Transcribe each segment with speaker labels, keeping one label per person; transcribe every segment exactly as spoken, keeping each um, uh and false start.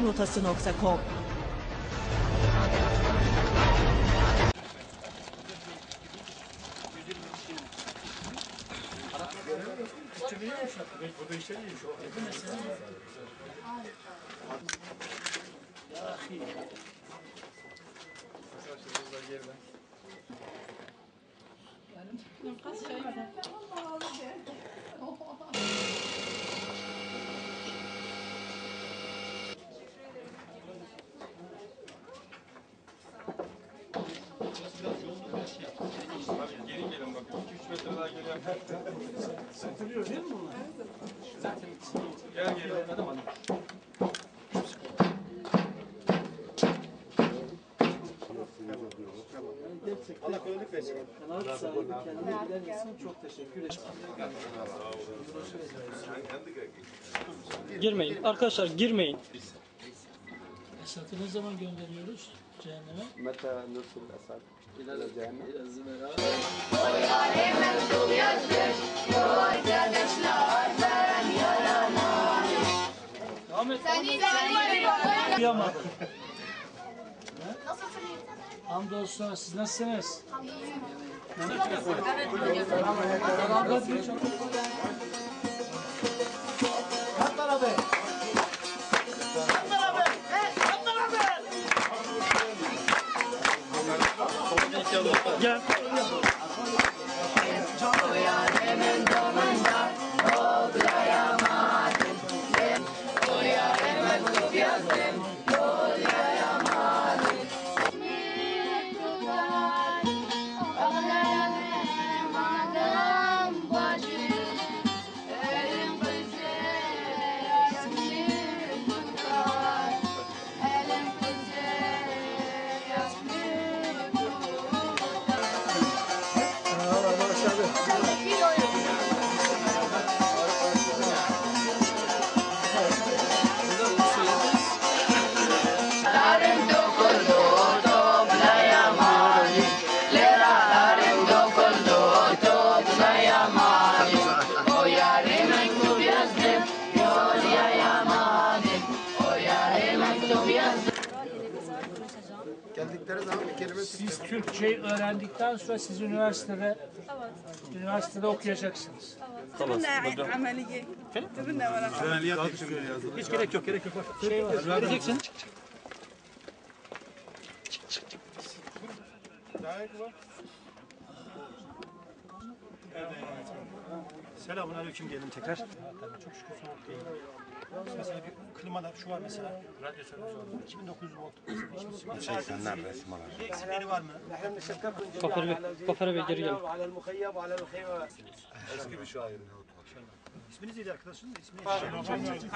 Speaker 1: rotası nokta com.
Speaker 2: Geri gelin bakın. iki üç metre daha geliyor.
Speaker 3: Satılıyor değil mi bunlar?
Speaker 2: Zaten gel gel.
Speaker 3: Allah kolaylık versin. Kanaat sahibi kendine bilen insan çok teşekkür ederim.
Speaker 4: Girmeyin. Arkadaşlar girmeyin.
Speaker 3: Esat'ı ne zaman gönderiyoruz cehenneme?
Speaker 5: متى نرسل الأسد إلى جهنم؟
Speaker 3: İlى الزمراء.
Speaker 4: Ahmet.
Speaker 3: Kıyamadım. Hamdolsun. Siz nasılsınız?
Speaker 4: Gel.
Speaker 5: Geldikleri zaman bir kelime
Speaker 3: Siz Türkçeyi öğrendikten sonra siz üniversitede üniversitede okuyacaksınız.
Speaker 6: عملية تبنى ولا
Speaker 4: Hiç gerek yok, gerek yok. Şey var. Vereceksin.
Speaker 7: Selamun aleyküm diyelim tekrar. Tabii çok şükür soğuk değil. Mesela bir klimada şu var mesela. Radyatörümüz var. iki bin dokuz yüz volt. seksenler resim var. Bir eksikleri var mı?
Speaker 4: Kafere Bey, Kafere Bey geri gelin.
Speaker 5: eski bir şair.
Speaker 7: İsminiz neydi arkadaşın? İsmini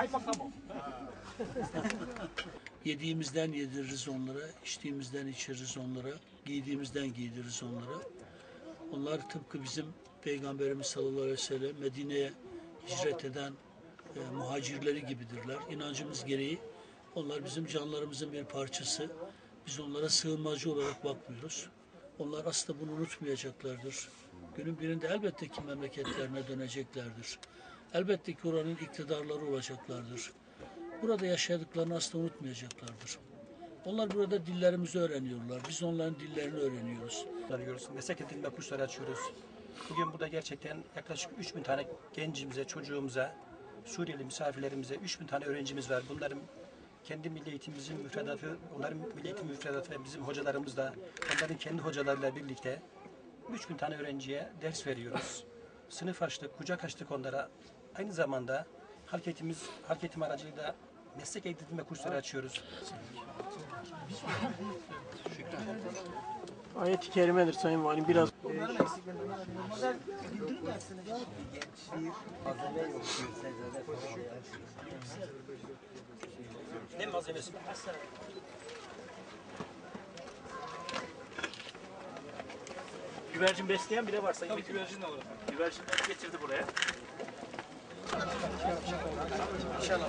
Speaker 3: Yediğimizden yediririz onlara, içtiğimizden içiririz onlara, giydiğimizden giydiririz onlara. Onlar tıpkı bizim Peygamberimiz sallallahu aleyhi ve sellem Medine'ye hicret eden e, muhacirleri gibidirler. İnancımız gereği onlar bizim canlarımızın bir parçası. Biz onlara sığınmacı olarak bakmıyoruz. Onlar asla bunu unutmayacaklardır. Günün birinde elbette ki memleketlerine döneceklerdir. Elbette ki oranın iktidarları olacaklardır. Burada yaşadıklarını asla unutmayacaklardır. Onlar burada dillerimizi öğreniyorlar. Biz onların dillerini öğreniyoruz.
Speaker 7: arıyoruz. Meslek edinme kursları açıyoruz. Bugün burada gerçekten yaklaşık üç bin tane gencimize, çocuğumuza, Suriyeli misafirlerimize üç bin tane öğrencimiz var. Bunların kendi milli eğitimimizin müfredatı, onların milli eğitim müfredatı ve bizim hocalarımız da onların kendi hocalarıyla birlikte üç bin tane öğrenciye ders veriyoruz. Sınıf açtık, kucak açtık onlara. Aynı zamanda halk eğitimimiz, halk eğitim aracılığıyla meslek edinme kursları açıyoruz.
Speaker 4: Ayet-i kerimedir Sayın Valim. Biraz
Speaker 7: Ne malzemesi? Güvercin besleyen bile var sayın. Tabii güvercin de var. Güvercinleri getirdi buraya. İnşallah.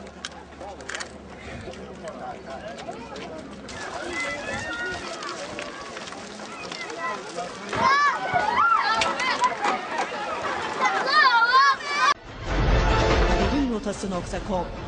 Speaker 1: rotası nokta com